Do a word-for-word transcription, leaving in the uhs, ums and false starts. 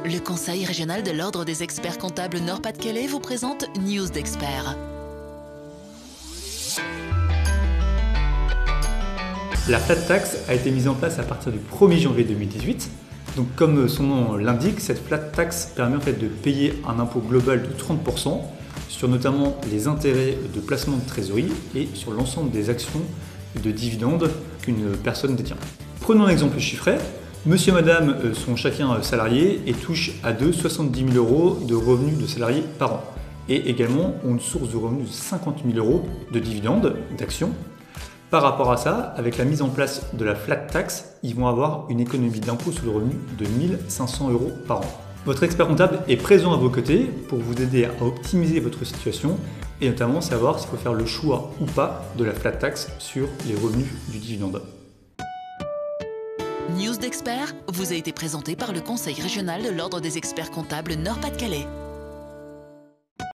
Le Conseil régional de l'Ordre des experts comptables Nord-Pas-de-Calais vous présente News d'experts. La flat tax a été mise en place à partir du premier janvier deux mille dix-huit. Donc, comme son nom l'indique, cette flat tax permet en fait de payer un impôt global de trente pour cent sur notamment les intérêts de placement de trésorerie et sur l'ensemble des actions de dividendes qu'une personne détient. Prenons un exemple chiffré. Monsieur et madame sont chacun salariés et touchent à deux soixante-dix mille euros de revenus de salariés par an. Et également ont une source de revenus de cinquante mille euros de dividendes, d'actions. Par rapport à ça, avec la mise en place de la flat tax, ils vont avoir une économie d'impôt sur le revenu de mille cinq cents euros par an. Votre expert comptable est présent à vos côtés pour vous aider à optimiser votre situation et notamment savoir s'il faut faire le choix ou pas de la flat tax sur les revenus du dividende. News d'experts vous a été présenté par le Conseil régional de l'Ordre des experts comptables Nord-Pas-de-Calais.